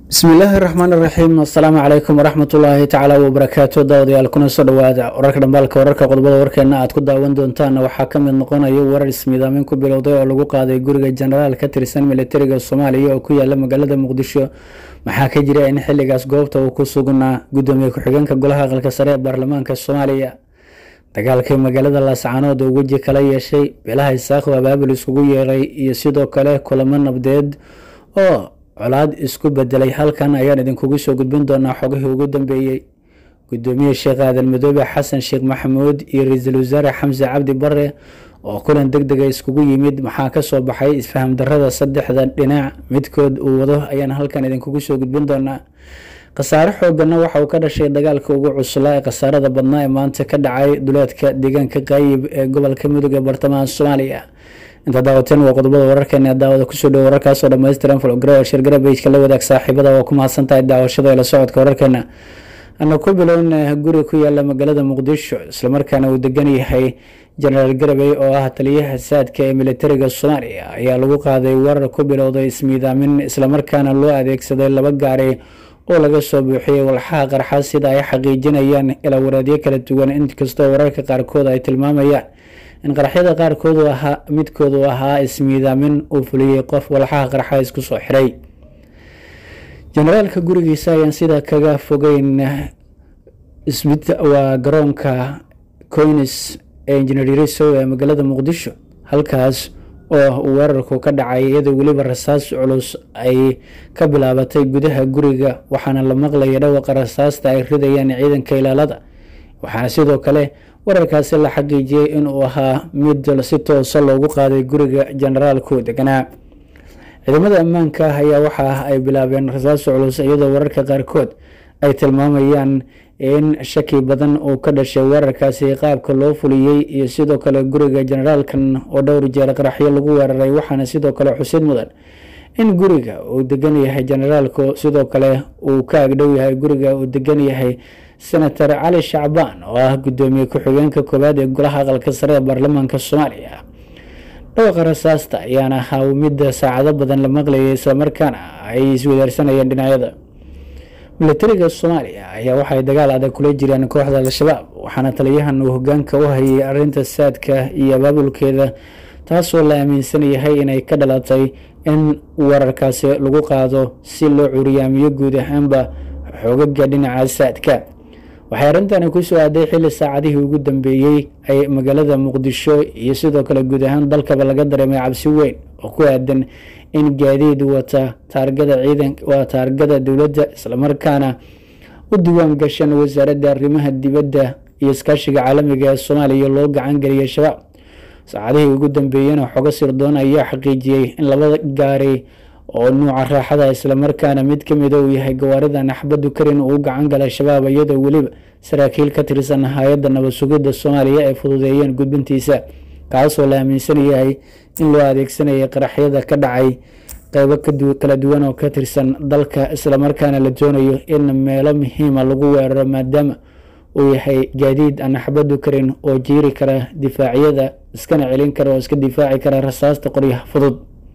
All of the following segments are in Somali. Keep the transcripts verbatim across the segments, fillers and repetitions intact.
بسم الله الرحمن الرحيم السلام عليكم ورحمة الله تعالى وبركاته داوديال kuna soo dhawaada wararka dhambalka wararka qodobada warkeena aad ku daawan doontaan waxa ka mid noqonaya warar ismiidaamin ku bilowday oo lagu qaaday guriga generaal ka tirsan militariga Soomaaliya oo ku yaala magaalada Muqdisho maxaa ka jira in xilligaas goobta uu ku sugnaa gudoomiye ku-xigeenka golaha aqalka sare ee baarlamaanka Soomaaliya dagaalka magaalada Laascaanood oo waji kala yeeshay beelaha isaaqo abaabul isugu yeeray iyo sidoo kale kulamo nabdeed oo colaad isku bedelay halkan ayaan idinkugu soo gudbin doonaa xogihii ugu dambeeyay gudoomiye Sheekh Aadan Madoobe Xasan Sheekh Maxamuud iyo Ra'iisul Wasaare Xamse Cabdi Barre oo kulan degdeg ah iskugu yimid maxaa ka soo baxay isfaham darrada saddexda dhinac midkood uu wado ayaan halkan idinkugu soo gudbin doonaa qasaare xoogana waxa uu ka dhashay dagaalka ugu cuslaa ee qasaarada badnaa ee maanta ka dhacay duleedka deegaanka Qaayib ee gobolka Mudug ee bartamaha Soomaaliya inta daawateen waa qodobada wararkeena daawada ku soo dhaw wararkaas oo dhameystiran follow share garab page la wadaag saaxiibada waa ku mahadsantahay daawashada ila socodka wararkeena ana ku bilowna guri ku yaala magaalada Muqdisho isla markaana uu degan yahay General Garabay oo ah taliyaha saadka ee militariga Soomaaliya ayaa lagu qaaday warar ku bilowday ismiidaamin isla markaana loo adeegsaday laba gaari oo laga soo buuxiyay walxaha qarxa sida ay xaqiijinayaan ila waraadiye kala duwan inkastoo wararka qaarkood ay tilmaamayaan in qaraxyada qaarkood ahaa midkood uu ahaa ismiidaamin uu fuliyay qof walxaha qarxa isku soo xiray generaalka gurigiisa ayaan sida kaga fogeyn isbita waa garoonka Coins ee Injineeriso ee magaalada Muqdisho halkaas oo weerarku ka dhacay iyadoo waliba rasaas culus ay ka bilaabatay gudaha guriga waxaana la maqlayay dhawaaqa rasaasta ay ridayaan ciidanka ilaalada waxaana sidoo kale wararkaasi la xaqiijiyay in uu ahaa mid si toos ah loogu qaaday guriga generaalku deganaa ciidamada ammaanka ayaa waxa ay bilaabeen rasaas culus iyadoo wararka qaarkood ay tilmaamayaan in shaki badan uu ka dhashay wararkaasi qaabka loo fuliyay iyo sidoo kale guriga generaalkan oo dhowr jeer qaraxyo lagu weeraray waxaana sidoo kale xusid mudan in guriga uu degan yahay generaalku sidoo kale uu ka agdhow yahay guriga uu degan yahay Senator Ali Shacbaan oo ah gudoomiye ku-xigeenka koowaad ee golaha aqalka sare ee baarlamaanka Soomaaliya dhawaaqa rasaasta ayaana ahaa mid saacado badan la maqlayay isla markaana ay isweydaarsanayeen dhinacyada militariga Soomaaliya ayaa waxay dagaal adag kula jireen kooxda Al-Shabaab waxaana taliyahan uu hoggaanka u hayay arrinta saadka iyo abaabulkeeda taasoo la aaminsan yahay inay ka dhalatay in wararkaasi lagu qaado si loo curiyaamiyo guud ahaanba xoogagga dhinaca saadka waxay arintani ku soo aaday xilli saacadihii ugu dambeeyay ay magaalada Muqdisho iyo sidoo kale guud ahaan dalkaba laga dareemay cabsi weyn oo ku aadan in gaadiid wata taargada ciidanka waa taargada dawladda isla markaana u diiwaan gashan wasaaradda arrimaha dibadda iyo iskaashiga caalamiga ee Soomaaliya loo gacan galiyay shabaab saacadihii ugu dambeeyayna xogo sirdoon ayaa xaqiijiyay in labada gaari oo nooca raaxada isla markaana mid ka mid ah uu yahay gawaarida naxbadu karin uu gacan galay shabaab iyadoo waliba saraakiil ka tirsan hay'adda nabad sugidda Soomaaliya ay fududeeyeen gudbintiisa kaasoo la aaminsan yahay in loo adeegsanayo qaraxyada ka dhacay qaybo kala duwan oo ka tirsan dalka isla markaana la doonayo in meelo muhiim ah lagu weeraro maadaama uu yahay gaadiid aan naxbadu karin oo jiiri kara difaacyada iskana celin kara oo iska difaaci kara rasaasta qoryaha fudud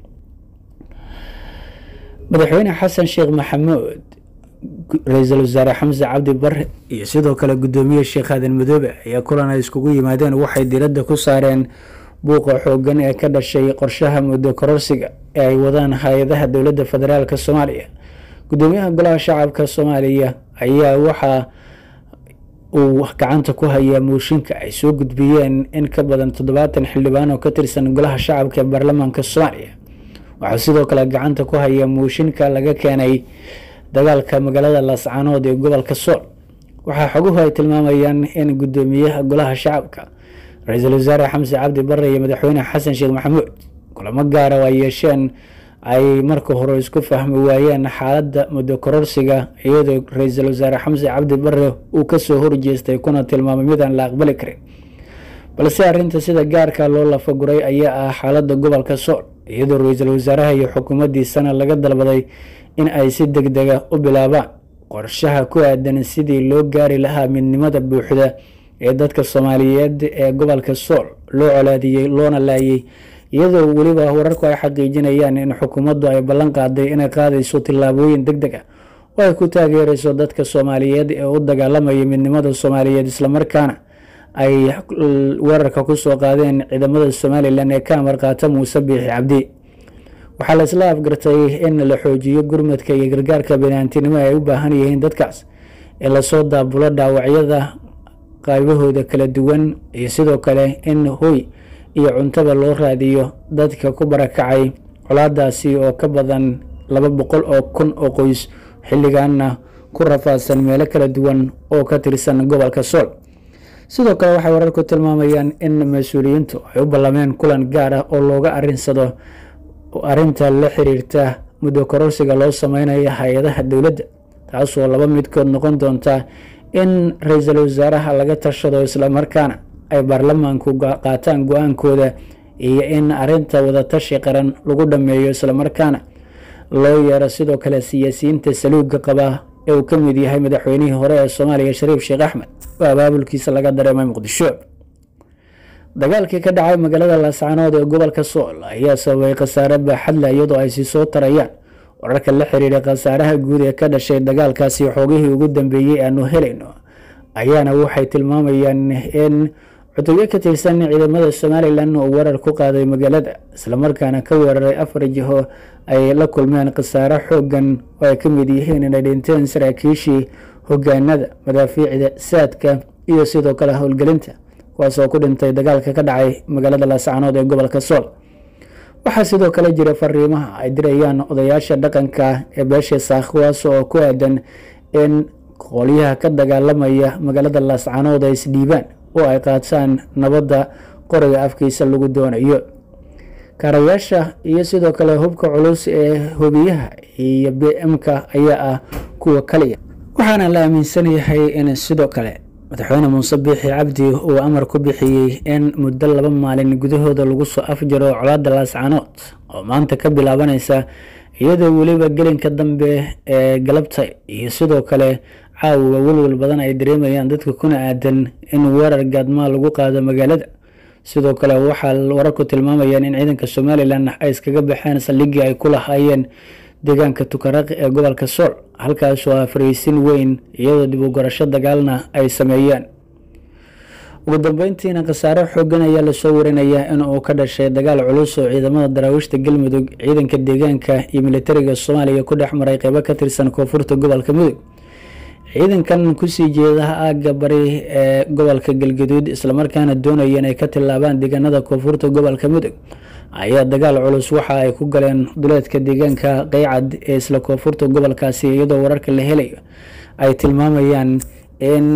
madaxweyne Xasan Sheekh Maxamuud Ra'iisul Wasaare Xamse Cabdi Barre iyo sidoo kale gudoomiye Sheekh Aadan Madoobe ayaa kulan ay iskugu yimaadeen waxay diiradda ku saareen buuqa xoogan ee ka dhashay qorshaha muddo kororsiga ee ay wadaan hay'adaha dowladda federaalka Soomaaliya gudoomiyaha golaha shacabka Soomaaliya ayaa waxa uu gacanta ku hayaa mooshinka ay soo gudbiyeen in ka badan toddobaatan xildhibaan oo ka tirsan golaha shacabka ee baarlamaanka Soomaaliya waxaa sidoo kale gacanta ku haya mooshinka laga keenay dagaalka magaalada Laascaanood ee gobolka Sool waxaa xoguhu ay tilmaamayaan in gudoomiyaha golaha shacabka Ra'iisul Wasaare Xamse Cabdi Barre iyo madaxweyne Xasan Sheekh Maxamuud kulamo gaar ah ay yeesheen ay marka hore isku fahmi waayeen xaaladda muddo kororsiga iyadoo Ra'iisul Wasaare Xamse Cabdi Barre uu ka soo horjeestay kuna tilmaamay mid aan la aqbali karin balse arrinta sida gaarka loo lafaguray ayaa ah xaaladda gobolka Sool iyadoo Ra'iisul Wasaaraha iyo xukuumaddiisana laga dalbaday in ay si degdeg ah u bilaabaan qorshaha ku aadan sidii loo gaari lahaa midnimada buuxda ee dadka Soomaaliyeed ee gobolka Sool loo colaadiyay loona laayay iyadoo waliba wararku ay xaqiijinayaan in xukuumaddu ay ballan qaaday inay qaadayso tillaabooyin degdeg ah oo ay ku taageerayso dadka Soomaaliyeed ee u dagaalamaya midnimada Soomaaliyeed isla markaana ay weerarka ku soo qaadeen ciidamada Somaliland ee ka amar qaata Muuse Biixi Cabdi. waxaa la isla afgartay in la xoojiyo gurmadka iyo gargaarka bini'aadantinimo ay u baahan yihiin dadkaas ee la soo daabulo dhaawacyada qaybahooda kala duwan iyo sidoo kale in hoy iyo cuntaba loo raadiyo dadka ku barakacay colaadaasi oo ka badan laba boqol oo kun oo qoys xilligaana ku rafaadsan meelo kala duwan oo ka tirsan gobolka Sool. sidoo kale waxay wararku tilmaamayaan in mas'uuliyiintu ay u ballameen kulan gaar ah oo looga arinsado arinta la xiriirta muddo kororsiga loo sameeyo hay'adaha dawladda, taas oo laba midkood noqon doonta in ra'iisul wasaaraha laga tashado isla markaana ay baarlamaanku qaataan go'aankooda iyo in arinta wada tashi qaran lagu dhameeyo isla markaana loo yeero sidoo kale siyaasiyiinta saluuga qaba ee uu ka mid yahay madaxweynihii hore ee Soomaaliya Shariif Sheekh Axmed oo abaabulkiisa laga dareemay Muqdisho. dagaalkii ka dhacay magaalada Laascaanood ee gobolka Sool ayaa sababay khasaare baaxad leh iyadoo ay soo tarayaan wararka la xiriira khasaaraha guud ee ka dhashay dagaalkaasi. xoogihii ugu dambeeyay aanu helayno ayaana waxay tilmaamayaan in cutubyo ka tirsan ciidamada Somaliland oo weerar ku qaaday magaalada isla markaana ka weeraray afar jiho ay la kulmeen khasaare xoogan oo ay ka mid yihiin inay dhinteen saraakiishii hoggaanada madaafiicda saadka iyo sidoo kale howlgelinta kuwaas oo ku dhintay dagaalka ka dhacay magaalada Laascaanood ee gobolka Sool. waxaa sidoo kale jira fariimaha ay dirayaan odayaasha dhaqanka ee beesha Saakh kuwaas oo ku aadan in qoliyaha ka dagaalamaya magaalada Laascaanood ay isdhiibaan oo ay qaataan nabadda qoriga afkiisa lagu doonayo. karayaasha iyo sidoo kale hubka culus ee hubiyaha iyo B M-ka ayaa ah kuwa kaliya, waxaana la aaminsan yahay in sidoo kale madaxweyne Muuse Biixi Cabdi uu amar ku bixiyay in muddo laba maalin gudahooda lagu soo afjaro colaadda Laascaanood oo maanta ka bilaabanaysa iyadoo waliba gelinka dambe ee galabta iyo sidoo kale caawa walwal badan ay dareemayaan dadka kuna aadan in weerar gaadma lagu qaado magaalada. sidoo kale waxaa wararku tilmaamayaan in ciidanka Somaliland ay iskaga baxeen saldhiggii ay ku lahaayeen deegaanka Tukaraq ee gobolka Sool, halkaas oo fariisin weyn iyadoo dib u gurasho dagaalna ay sameeyeen. ugu dambeyntiina khasaare xoogan ayaa la soo warinayaa in uu ka dhashay dagaal culus oo ciidamada daraawiishta Galmudug, ciidanka deegaanka iyo militariga Soomaaliya ku dhex maray qaybo ka tirsan koonfurta gobolka Mudug. ciidankan ku sii jeeda aagga bari ee gobolka Galgaduud isla markaana doonayeen ay ka tilaabaan deegaanada koonfurta gobolka Mudug ayaa dagaal culus waxa ay ku galeen duleedka deegaanka Qaycad ee isla koonfurta gobolkaasi iyadoo wararka la helayo ay tilmaamayaan in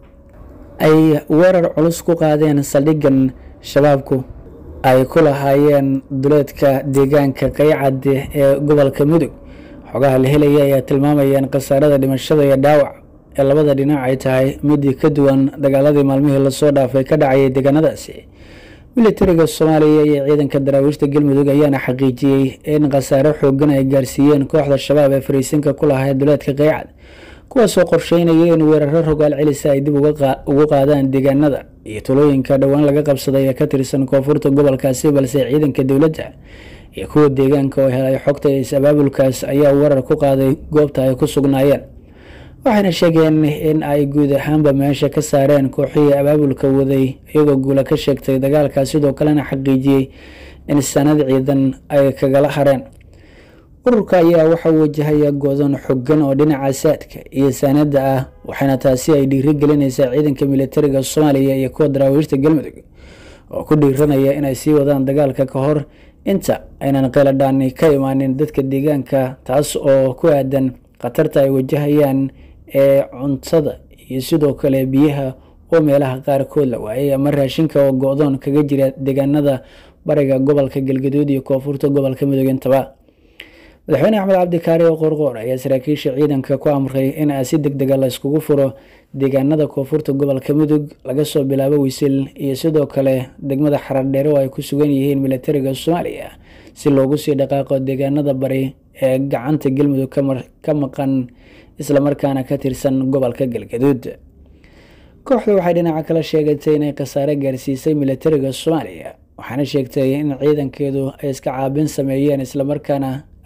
ay weerar culus ku qaadeen saldhigan shabaabku ay ku lahaayeen duleedka deegaanka Qaycad ee gobolka Mudug. xogaha la helaya ayaa tilmaamayaan khasaarada dhimashada iyo dhaawac ee labada dhinac ay tahay mid ka duwan dagaaladii maalmihii la soo dhaafay ka dhacay deegaanadaasi. militariga Soomaaliya iyo ciidanka daraawiishta Galmudug ayaana xaqiijiyay in khasaare xoogan ay gaarsiiyeen kooxda shabaab ee fariisinka ku lahayd duleedka Qaycad, kuwaas oo qorsheynayay in weeraro rogaal celis ay dib ugu qaadaan deegaanada iyo tulooyinka dhawaan laga qabsaday ee ka tirsan koonfurta gobolkaasi, balse ciidanka dawladda iyo kuwa deegaanka oo helay xogta is-abaabulkaas ayaa weerar ku qaaday goobta ay ku sugnaayeen. waxayna sheegeen in ay guud ahaanba meesha ka saareen kooxihii abaabulka waday iyagoo guula ka sheegtay dagaalkaas, sidoo kalena xaqiijiyay in sanad ciidan ay kagala hareen. ururka ayaa waxa uu wajahaya go'doon xooggan oo dhinaca saadka iyo sanadda ah, waxaana taasi ay dhiirigelinaysaa ciidanka militariga Soomaaliya iyo kuwa daraawiishta Galmudug oo ku dhiiranaya inay sii wadaan dagaalka ka hor inta aynan qeeladhaan ka imaanin dadka deegaanka, taas oo ku aadan khatarta ay wajahayaan ee cuntada iyo sidoo kale biyaha oo meelaha qaarkood la waayay ama raashinka oo go'doon kaga jira deegaanada bariga gobolka Galgaduud iyo koonfurta gobolka Mudug intaba. madaxweyne Axmed Cabdi Kaari oo qorqor ayaa saraakiisha ciidanka ku amray in ay si degdeg ah la iskugu furo deegaanada koonfurta gobolka Mudug laga soo bilaabo Wisil iyo sidoo kale degmada Xaradheere oo ay ku sugan yihiin militariga Soomaaliya si loogu sii dhaqaaqo deegaanada bari ee gacanta Galmudug ka maqan isla markaana ka tirsan gobolka Galgaduud. kooxdu waxay dhinaca kale sheegatay inay khasaare gaarsiisay militariga Soomaaliya, waxaana sheegtay in ciidankeedu ay iska caabin sameeyeen isla markaana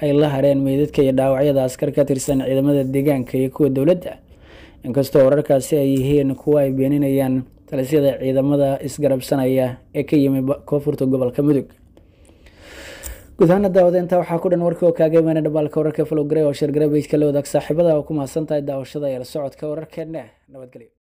ay la hareen meydadka iyo dhaawacyada askar ka tirsan ciidamada deegaanka iyo kuwa dowladda, inkastoo wararkaasi ay yihiin kuwa ay beeninayaan talisyada ciidamada isgarabsanaya ee ka yimi koonfurta gobolka Mudug. gudahaan daawadeenta waxaa ku dhan warkii oo kaaga imaanay dhabaalka wararka Flow Gray oo shir gareebay kala wadaag saaxiibada oo ku mahadsantahay daawashada iyo la socodka wararkeena. Nabadgelyo.